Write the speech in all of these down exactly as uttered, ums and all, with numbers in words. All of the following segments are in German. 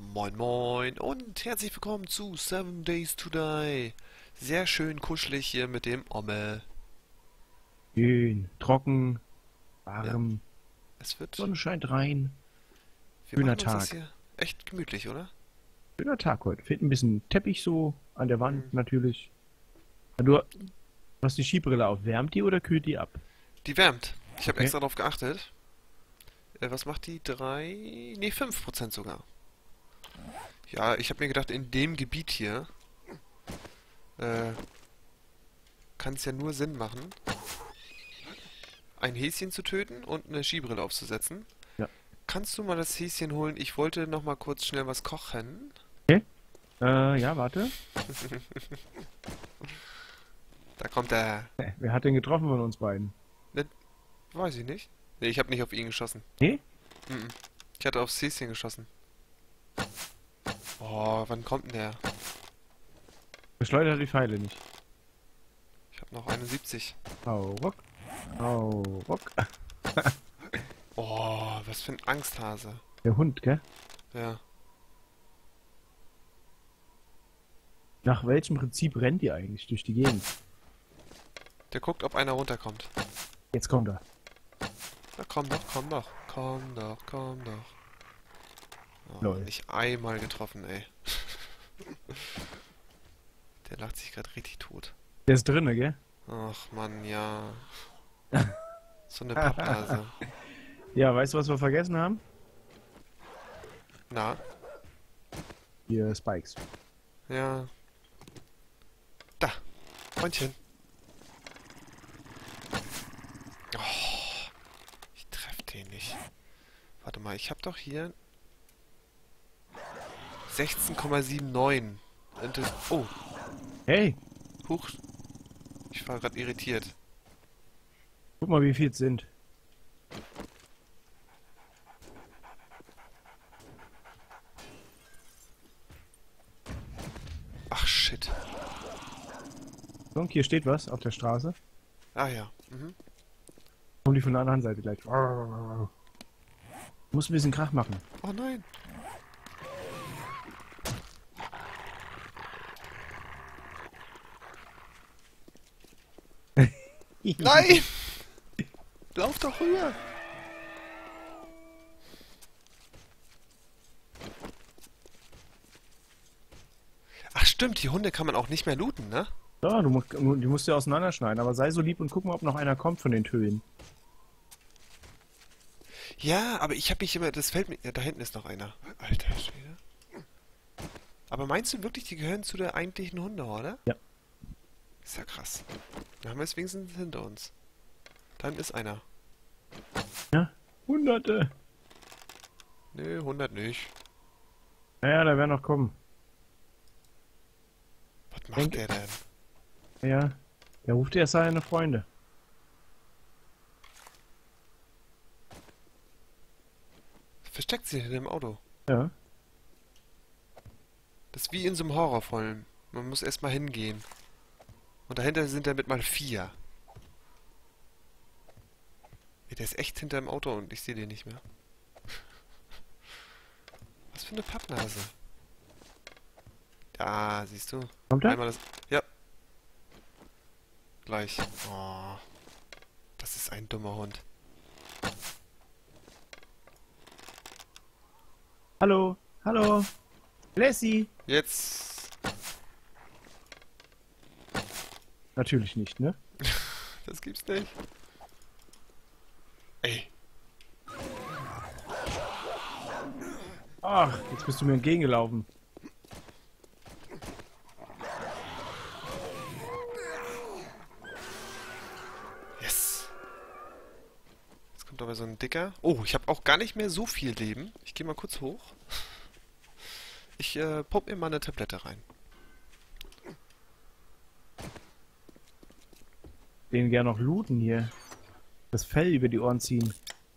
Moin Moin und herzlich willkommen zu Seven Days to Die. Sehr schön kuschelig hier mit dem Ommel. Schön, trocken, Ja, warm, es wird... Sonne scheint rein. Wir Schöner machen uns das Tag. hier echt gemütlich, oder? Schöner Tag heute. Fehlt ein bisschen Teppich so an der Hm. Wand natürlich. Du hast die Skibrille auf. Wärmt die oder kühlt die ab? Die wärmt. Ich habe Okay. extra darauf geachtet. Äh, was macht die? Drei? Nee, fünf Prozent sogar. Ja, ich habe mir gedacht, in dem Gebiet hier äh, kann es ja nur Sinn machen, ein Häschen zu töten und eine Skibrille aufzusetzen. Ja. Kannst du mal das Häschen holen? Ich wollte noch mal kurz schnell was kochen. Okay. Äh, ja, warte. Da kommt er. Äh, Wer hat den getroffen von uns beiden? Ne, weiß ich nicht. Nee, ich habe nicht auf ihn geschossen. Nee? Mhm. Ich hatte aufs Häschen geschossen. Oh, wann kommt denn der? Beschleudert die Pfeile nicht. Ich habe noch einundsiebzig. Hau ruck. Hau ruck. Oh, was für ein Angsthase. Der Hund, gell? Ja. Nach welchem Prinzip rennt die eigentlich durch die Gegend? Der guckt, ob einer runterkommt. Jetzt kommt er. Na komm doch, komm doch. Komm doch, komm doch. Oh, Lol. nicht einmal getroffen, ey. Der lacht sich gerade richtig tot. Der ist drinne, gell? Ach Mann, ja. So eine Pappnase. Ja, weißt du, was wir vergessen haben? Na? Hier, Spikes. Ja. Da. Freundchen. Oh, ich treffe den nicht. Warte mal, ich habe doch hier sechzehn Komma neunundsiebzig. Und das- Oh, Hey, huch. Ich war gerade irritiert. guck mal, wie viel es sind. Ach, shit. Und hier steht was auf der Straße. Ah ja. Mhm. Kommen die von der anderen Seite gleich. Muss ein bisschen Krach machen. Oh nein. Nein! Lauf doch rüber! Ach stimmt, die Hunde kann man auch nicht mehr looten, ne? Ja, du musst, du musst ja auseinanderschneiden, aber sei so lieb und guck mal, ob noch einer kommt von den Tönen. Ja, aber ich habe mich immer... Das fällt mir... Ja, da hinten ist noch einer. Alter Schwede. Aber meinst du wirklich, die gehören zu der eigentlichen Hundehorde? Ja. Ist ja krass. Dann haben wir es wenigstens hinter uns. Dann ist einer. Ja, Hunderte. Nö, hundert nicht. Naja, da werden noch kommen. Was macht Denk- der denn? Ja, der ruft erst seine Freunde. Versteckt sich hinter dem Auto. Ja. Das ist wie in so einem Horrorfilm. Man muss erstmal hingehen. Und dahinter sind damit mal vier. Ey, der ist echt hinter dem Auto und ich sehe den nicht mehr. Was für eine Pappnase. Da, siehst du. Kommt er? Einmal das... Ja. Gleich. Oh. Das ist ein dummer Hund. Hallo, hallo. Lassie. Jetzt... Natürlich nicht, ne? Das gibt's nicht. Ey. Ach, jetzt bist du mir entgegengelaufen. Yes. Jetzt kommt aber so ein dicker. Oh, ich habe auch gar nicht mehr so viel Leben. Ich gehe mal kurz hoch. Ich äh, pump mir mal eine Tablette rein. Den gern noch looten hier. Das Fell über die Ohren ziehen.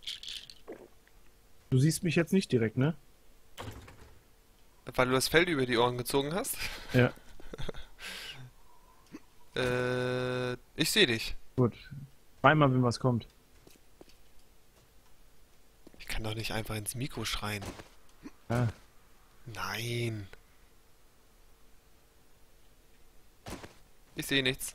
Du siehst mich jetzt nicht direkt, ne? Weil du das Fell über die Ohren gezogen hast? Ja. Äh, ich sehe dich. Gut. Zweimal, wenn was kommt. Ich kann doch nicht einfach ins Mikro schreien. Ja. Nein. Ich sehe nichts.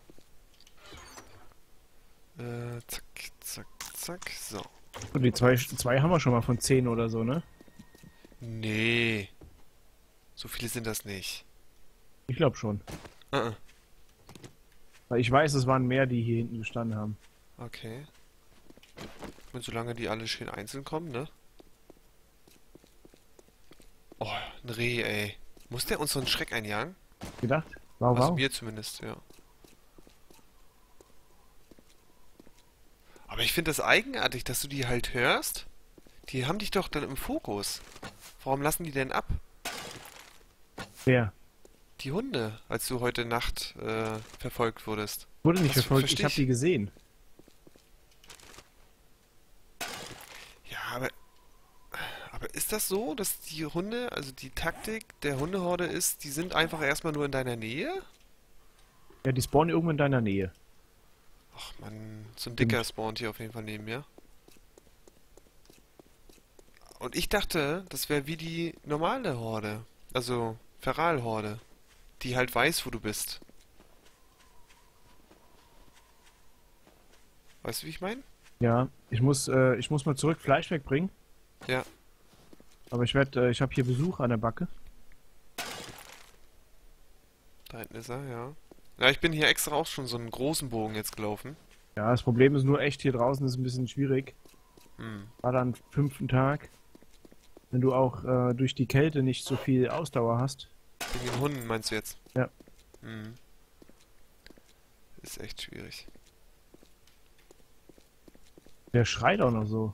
Äh, zack, zack, zack. So. Und die zwei, zwei haben wir schon mal von zehn oder so, ne? Nee. So viele sind das nicht. Ich glaube schon. Uh -uh. Weil ich weiß, es waren mehr, die hier hinten gestanden haben. Okay. Und solange die alle schön einzeln kommen, ne? Oh, ein Reh, ey. Muss der uns so einen Schreck einjagen? Gedacht? Wow, Also wow. mir zumindest, ja. Aber ich finde das eigenartig, dass du die halt hörst. Die haben dich doch dann im Fokus. Warum lassen die denn ab? Wer? Die Hunde, als du heute Nacht äh, verfolgt wurdest. Wurde nicht Das verfolgt, versteh ich habe ich. die gesehen. Ja, aber, aber ist das so, dass die Hunde, also die Taktik der Hundehorde ist, die sind einfach erstmal nur in deiner Nähe? Ja, die spawnen irgendwo in deiner Nähe. Ach man, so ein Stimmt. dicker spawnt hier auf jeden Fall neben mir. Und ich dachte, das wäre wie die normale Horde. Also Feral-Horde. Die halt weiß, wo du bist. Weißt du, wie ich meine? Ja, ich muss, äh, ich muss mal zurück Fleisch wegbringen. Ja. Aber ich werde, äh, ich habe hier Besuch an der Backe. Da hinten ist er, ja. Ja, ich bin hier extra auch schon so einen großen Bogen jetzt gelaufen. Ja, das Problem ist nur echt, hier draußen ist ein bisschen schwierig. Hm. War dann fünften Tag. Wenn du auch äh, durch die Kälte nicht so viel Ausdauer hast. Wegen den Hunden meinst du jetzt? Ja. Hm. Ist echt schwierig. Der schreit auch noch so.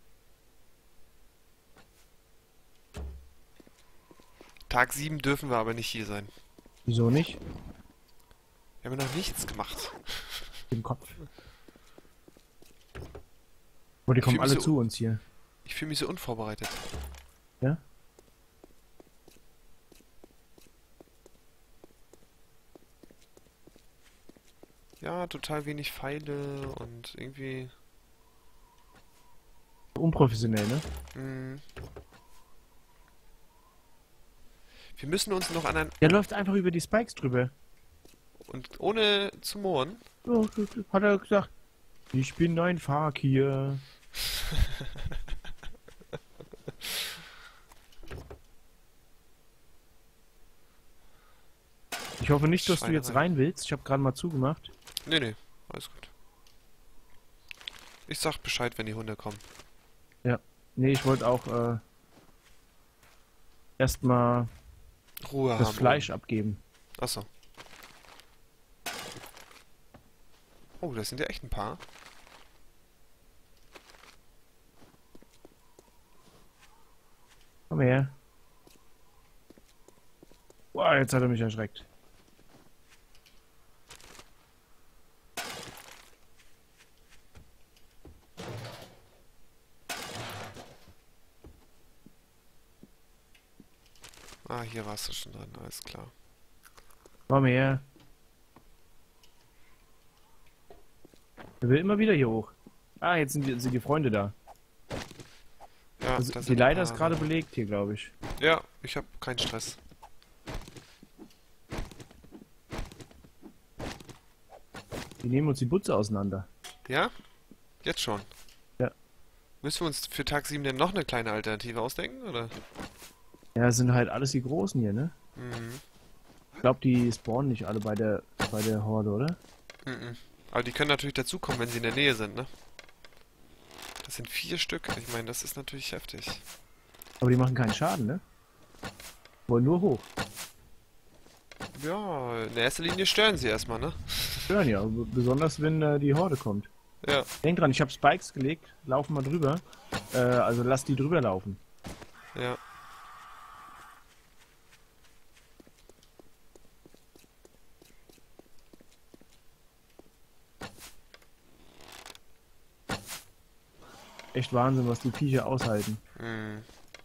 Tag sieben dürfen wir aber nicht hier sein. Wieso nicht? Wir haben ja noch nichts gemacht. Im Kopf. Oh, die Ich kommen fühl mich alle so- zu uns hier. Ich fühle mich so unvorbereitet. Ja? Ja, total wenig Pfeile und irgendwie... Unprofessionell, ne? Hm. Wir müssen uns noch an ein... Der läuft einfach über die Spikes drüber. Und ohne zu mohren. Ja, hat er gesagt. Ich bin ein Fakir. Ich hoffe nicht, dass du jetzt Schweinerei. rein willst. Ich habe gerade mal zugemacht. Nee, nee, alles gut. Ich sag Bescheid, wenn die Hunde kommen. Nee, ich wollte auch äh, erstmal Ruhe das haben. Fleisch abgeben. Achso. Oh, das sind ja echt ein paar. Komm her. Boah, jetzt hat er mich erschreckt. Ah, hier warst du schon drin, alles klar. Komm her. Er will immer wieder hier hoch. Ah, jetzt sind die, sind die Freunde da. Ja, Also, da die sind ein Leiter paar. ist gerade belegt hier, glaube ich. Ja, ich habe keinen Stress. Die nehmen uns die Butze auseinander. Ja? Jetzt schon. Ja. Müssen wir uns für Tag sieben denn noch eine kleine Alternative ausdenken, oder? Ja, das sind halt alles die Großen hier, ne? Mhm. Ich glaube, die spawnen nicht alle bei der bei der Horde, oder? Mhm. Aber die können natürlich dazukommen, wenn sie in der Nähe sind, ne? Das sind vier Stück. Ich meine, das ist natürlich heftig. Aber die machen keinen Schaden, ne? Wollen nur hoch. Ja, in erster Linie stören sie erstmal, ne? Hören ja, b- besonders wenn äh, die Horde kommt. Ja. Denk dran, ich habe Spikes gelegt, laufen mal drüber. Äh, also lass die drüber laufen. Ja. Echt Wahnsinn, was die Viecher aushalten. Mhm.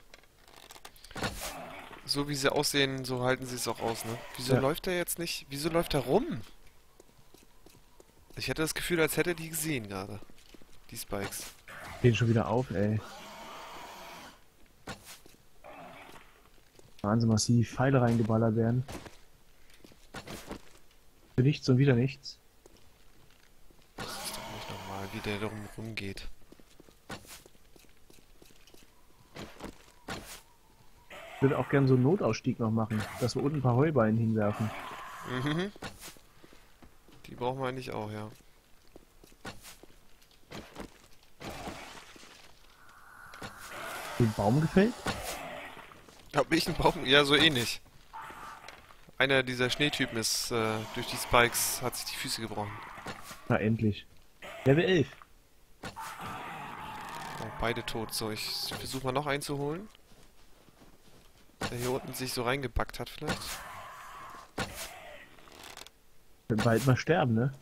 So wie sie aussehen, so halten sie es auch aus, ne? Wieso Ja. läuft er jetzt nicht? Wieso läuft er rum? Ich hätte das Gefühl, als hätte er die gesehen gerade. Die Spikes. Gehen schon wieder auf, ey. Wahnsinn, massiv Pfeile reingeballert werden. Für nichts und wieder nichts. Das ist doch nicht normal, wie der darum rumgeht. Ich würde auch gerne so einen Notausstieg noch machen, dass wir unten ein paar Heuballen hinwerfen. Mhm. Die brauchen wir eigentlich auch, ja. Den Baum gefällt? Hab ich einen Baum? Ja, so ähnlich. Einer dieser Schneetypen ist äh, durch die Spikes, hat sich die Füße gebrochen. Na endlich. Level elf. Oh, beide tot. So, ich versuche mal noch einen zu holen. Der hier unten sich so reingebackt hat vielleicht. Wird bald mal sterben, ne?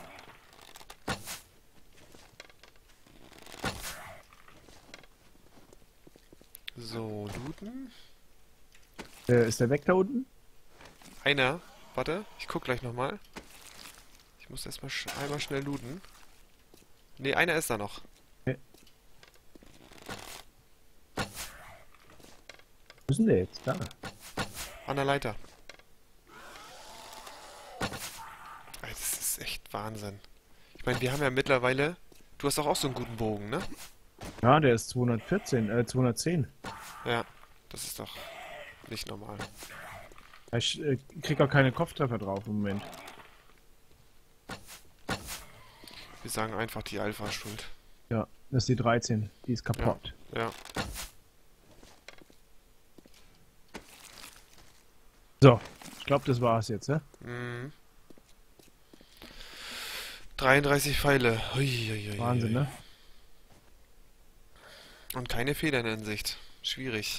So, looten. Äh, ist der weg da unten? Einer. Warte, ich guck gleich nochmal. Ich muss erstmal sch einmal schnell looten. Ne, einer ist da noch. Okay. Wo ist denn der jetzt? Da. An der Leiter. Ey, das ist echt Wahnsinn. Ich meine, wir haben ja mittlerweile... Du hast doch auch so einen guten Bogen, ne? Ja, der ist zweihundertvierzehn, äh, zweihundertzehn. Ja, das ist doch nicht normal. Ich äh, krieg auch keine Kopftreffer drauf im Moment. Wir sagen einfach die Alpha schuld. Ja, das ist die dreizehn. Die ist kaputt. Ja. So, ich glaube, das war's jetzt, ne? Mhm. dreiunddreißig Pfeile. Hui, hui, hui, Wahnsinn, hui. ne? Und keine Federn in Sicht. Schwierig.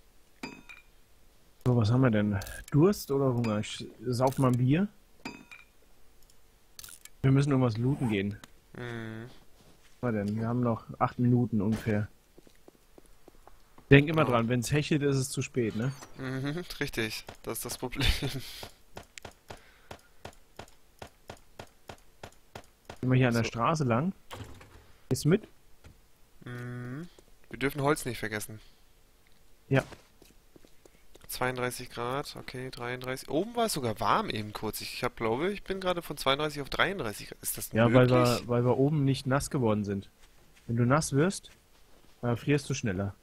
So, was haben wir denn? Durst oder Hunger? Ich sauf mal ein Bier. Wir müssen irgendwas looten gehen. Mhm. Was denn? Wir haben noch acht Minuten ungefähr. Denk immer Genau. dran, wenn es hechelt, ist es zu spät, ne? Mhm, richtig. Das ist das Problem. Gehen wir hier an der So. Straße lang. Ist mit? Mhm. Wir dürfen Holz nicht vergessen. Ja. zweiunddreißig Grad, okay, dreiunddreißig. Oben war es sogar warm eben kurz. Ich hab, glaube, ich bin gerade von zweiunddreißig auf dreiunddreißig Grad. Ist das Ja, weil möglich? wir, weil wir oben nicht nass geworden sind. Wenn du nass wirst, äh, frierst du schneller.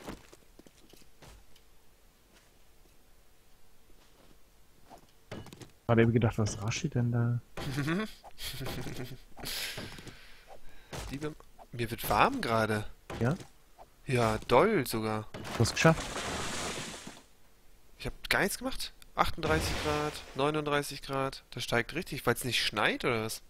Gerade eben gedacht, was raschelt denn da? Liebe, mir wird warm gerade. Ja? Ja, doll sogar. Du hast geschafft. Ich habe gar nichts gemacht. achtunddreißig Grad, neununddreißig Grad. Das steigt richtig, weil es nicht schneit oder was?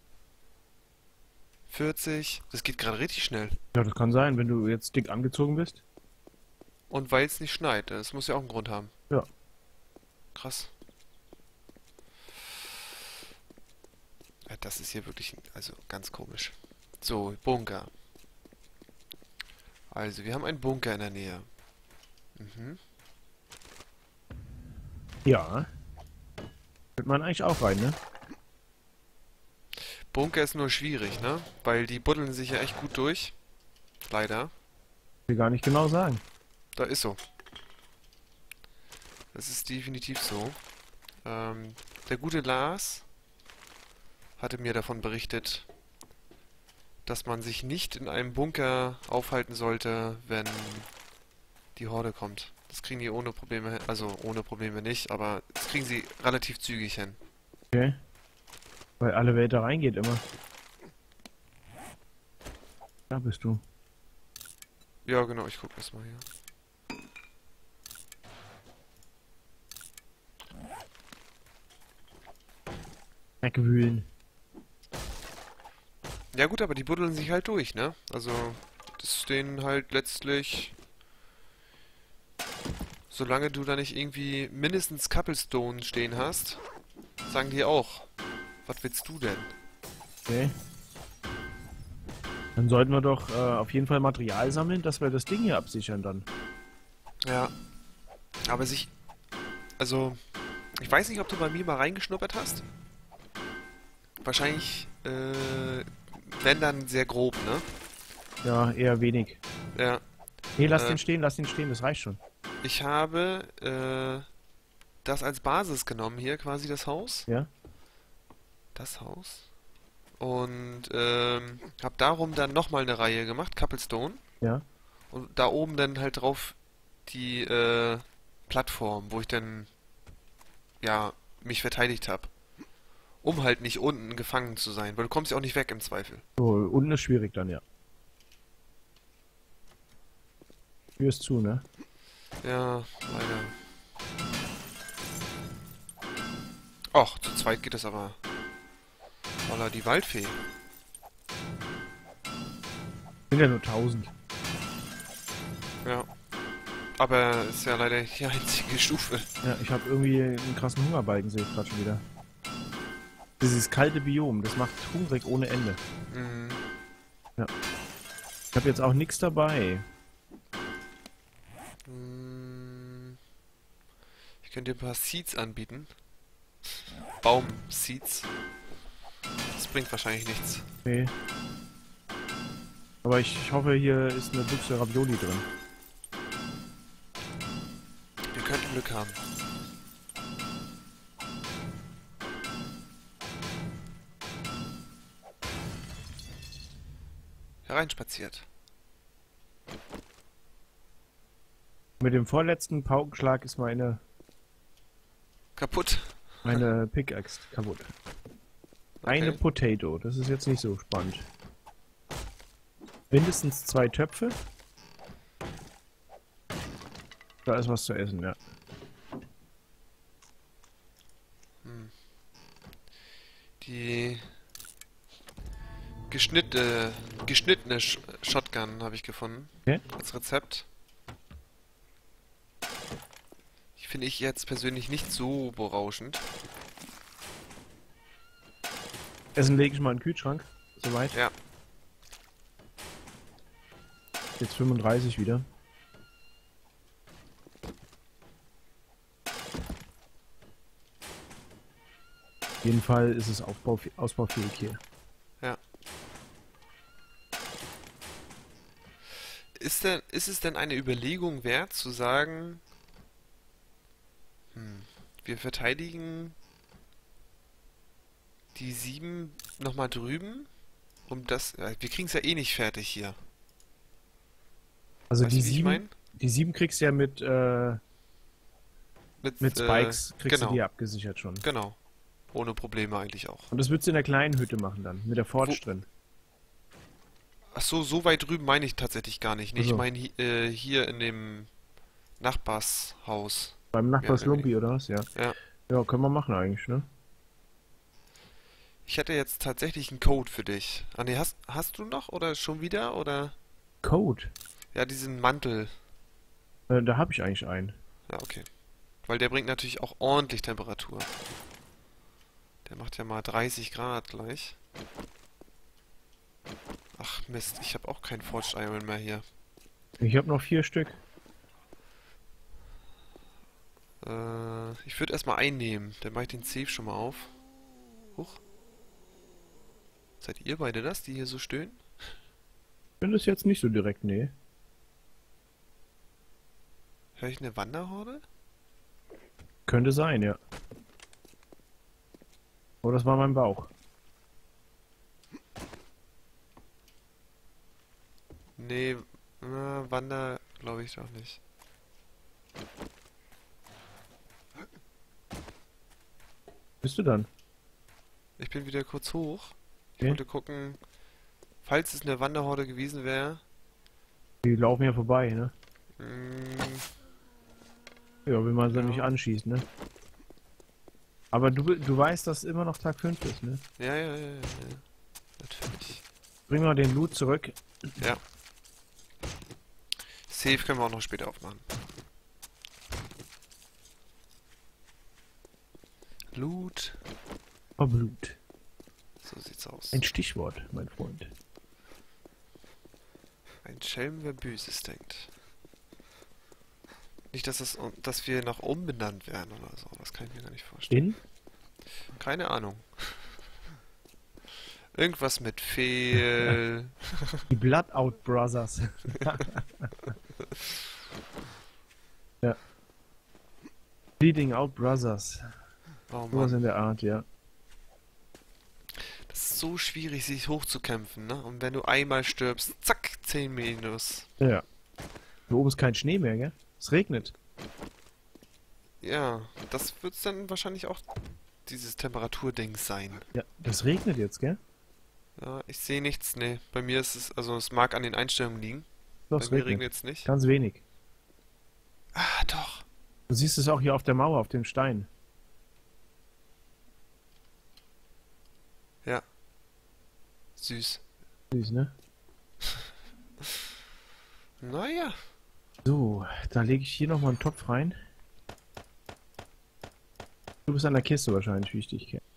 vierzig. Das geht gerade richtig schnell. Ja, das kann sein, wenn du jetzt dick angezogen bist. Und weil es nicht schneit. Das muss ja auch einen Grund haben. Ja. Krass. Ja, das ist hier wirklich, also ganz komisch. So, Bunker. Also, wir haben einen Bunker in der Nähe. Mhm. Ja. Wird man eigentlich auch rein, ne? Bunker ist nur schwierig, ne? Weil die buddeln sich ja echt gut durch. Leider. Will gar nicht genau sagen. Da ist so. Das ist definitiv so. Ähm, der gute Lars hatte mir davon berichtet, dass man sich nicht in einem Bunker aufhalten sollte, wenn die Horde kommt. Das kriegen die ohne Probleme hin. Also ohne Probleme nicht, aber das kriegen sie relativ zügig hin. Okay. Weil alle Welt da reingeht immer. Da bist du. Ja, genau, ich gucke erstmal hier. Wegwühlen. Ja gut, aber die buddeln sich halt durch, ne? Also, das ist denen halt letztlich... Solange du da nicht irgendwie mindestens Cobblestone stehen hast, sagen die auch, was willst du denn? Okay. Dann sollten wir doch äh, auf jeden Fall Material sammeln, dass wir das Ding hier absichern dann. Ja, aber sich... Also, ich weiß nicht, ob du bei mir mal reingeschnuppert hast. Wahrscheinlich, äh, wenn dann sehr grob, ne? Ja, eher wenig. Ja, Nee, lass Äh. den stehen, lass den stehen, das reicht schon. ich habe äh, das als Basis genommen hier, quasi das Haus. Ja? Das Haus. Und ähm, habe darum dann nochmal eine Reihe gemacht, Cobblestone. Ja? Und da oben dann halt drauf die äh, Plattform, wo ich dann ja mich verteidigt habe. Um halt nicht unten gefangen zu sein, weil du kommst ja auch nicht weg im Zweifel. So, unten ist schwierig dann, ja. Tür ist zu, ne? Ja, leider. Och, zu zweit geht es aber. Voila, die Waldfee. Sind ja nur tausend. Ja. Aber ist ja leider die einzige Stufe. Ja, ich habe irgendwie einen krassen Hungerbalken, sehe ich gerade schon wieder. Dieses kalte Biom, das macht hungrig ohne Ende. Mhm. Ja. Ich habe jetzt auch nichts dabei. Mm, Ich könnte dir ein paar Seeds anbieten. Baum-Seeds. Das bringt wahrscheinlich nichts. Nee. Aber ich hoffe, hier ist eine Büchse Ravioli drin. Wir könnten Glück haben. Hereinspaziert. Mit dem vorletzten Paukenschlag ist meine, Kaputt. meine Pickaxe kaputt. Eine Okay. Potato, das ist jetzt nicht so spannend. Mindestens zwei Töpfe. Da ist was zu essen, ja. Hm. Die geschnittene, geschnittene Sh Shotgun habe ich gefunden. Okay. Als Rezept. Die finde ich jetzt persönlich nicht so berauschend. Essen lege ich mal in den Kühlschrank. Soweit. Ja. Jetzt fünfunddreißig wieder. Auf jeden Fall ist es Aufbau, ausbaufähig hier. Ja. Ist denn, ist es denn eine Überlegung wert, zu sagen, hm, wir verteidigen die sieben nochmal drüben, um das, äh, wir kriegen es ja eh nicht fertig hier. Also Weißt die du, wie ich sieben, mein? die sieben kriegst du ja mit, äh, Mit, mit äh, Spikes kriegst genau, du die abgesichert schon. genau. Ohne Probleme eigentlich auch. Und das würdest du in der kleinen Hütte machen dann, mit der Forge Wo, drin. ach so, so weit drüben meine ich tatsächlich gar nicht. Nee, ich Also meine hi äh, hier in dem Nachbarshaus. beim Mehr Nachbar oder weniger. Slumpi oder was? Ja. Ja. Ja, können wir machen eigentlich, ne? Ich hätte jetzt tatsächlich einen Code für dich. Ah nee, hast, hast du noch oder schon wieder? Oder? Code. Ja, diesen Mantel. Äh, da habe ich eigentlich einen. Ja, okay. Weil der bringt natürlich auch ordentlich Temperatur. Der macht ja mal dreißig Grad gleich. Ach Mist, ich habe auch kein Forged Iron mehr hier. Ich habe noch vier Stück. Äh, ich würde erstmal einnehmen. Dann mache ich den Safe schon mal auf. Huch. Seid ihr beide das, die hier so stöhnen? Ich finde es jetzt nicht so direkt, nee. Höre ich eine Wanderhorde? Könnte sein, ja. Oh, das war mein Bauch. Nee, äh, Wander glaube ich doch nicht. Bist du dann? Ich bin wieder kurz hoch. Ich Okay. wollte gucken, falls es eine Wanderhorde gewesen wäre. Die laufen ja vorbei, ne? Mm, Ja, will man sie ja, nicht anschießen, ne? Aber du, du weißt, dass immer noch Tag fünf ist, ne? ja, ja, ja, ja, ja. Natürlich. Bring mal den Loot zurück. Ja. Safe können wir auch noch später aufmachen. Loot. Oh, Blut. So sieht's aus. Ein Stichwort, mein Freund. Ein Schelm, wer Böses denkt. Nicht, dass, das, dass wir noch umbenannt werden oder so. Das kann ich mir gar nicht vorstellen. In? Keine Ahnung. Irgendwas mit Fehl. Die Bloodout Brothers. Ja. Bleeding Out Brothers. Oh Sowas Mann. in der Art, ja. Das ist so schwierig, sich hochzukämpfen, ne? Und wenn du einmal stirbst, zack, zehn Minus. Ja. Hier oben ist kein Schnee mehr, gell? Es regnet. Ja, das wird dann wahrscheinlich auch dieses Temperaturding sein. Ja, das regnet jetzt, gell? Ja, ich sehe nichts, nee. Bei mir ist es, also es mag an den Einstellungen liegen. Doch, Bei es mir regnet. regnet es nicht. Ganz wenig. Ah, doch. Du siehst es auch hier auf der Mauer, auf dem Stein. Ja. Süß. Siehst, ne? Naja. So, da lege ich hier nochmal einen Topf rein. Du bist an der Kiste wahrscheinlich, wie ich dich kenne.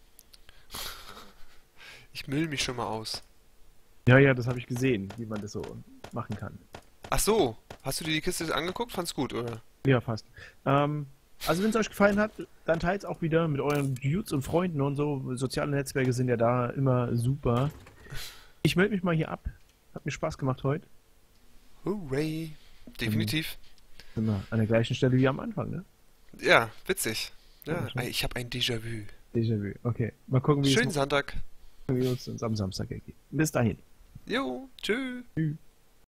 Ich müll mich schon mal aus. Ja, ja, das habe ich gesehen, wie man das so machen kann. Ach so. Hast du dir die Kiste angeguckt? Fand's gut, oder? Ja, fast. Ähm, also wenn es euch gefallen hat, dann teilt es auch wieder mit euren Dudes und Freunden und so. Soziale Netzwerke sind ja da immer super. Ich melde mich mal hier ab. Hat mir Spaß gemacht heute. Hooray. Definitiv. Sind wir an der gleichen Stelle wie am Anfang, ne? Ja, witzig. Ja, Ja, schon. ich habe ein Déjà-vu. Déjà-vu. Okay. Mal gucken, wie Schönen es Sonntag. wie es uns am Samstag ergeht. Bis dahin. Jo, tschüss. Tschüss.